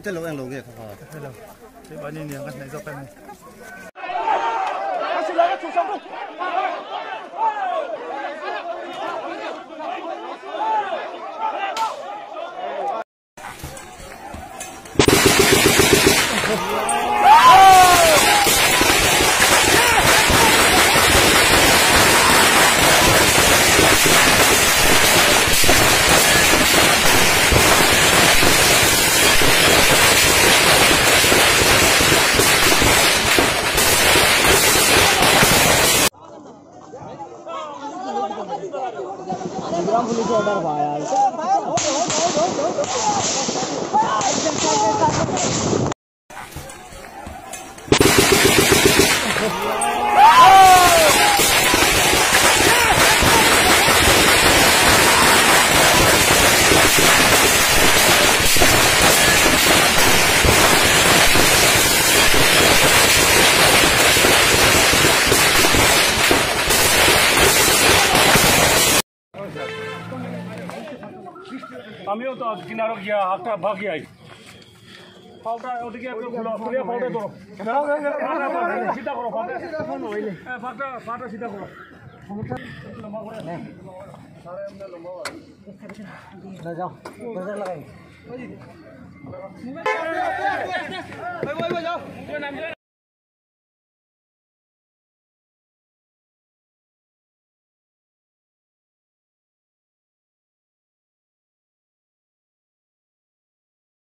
这楼样楼嘅， 係咯，你揾呢兩個嚟做緊。 police order पाया আমিও তো কিনারো গিয়া হাতটা ভাগি আই পাউটা ওদিকে একটু খুলো খুলে পাউটা ধরো সিধা করো পাউটা পাটা সিধা করো जाओ लगाई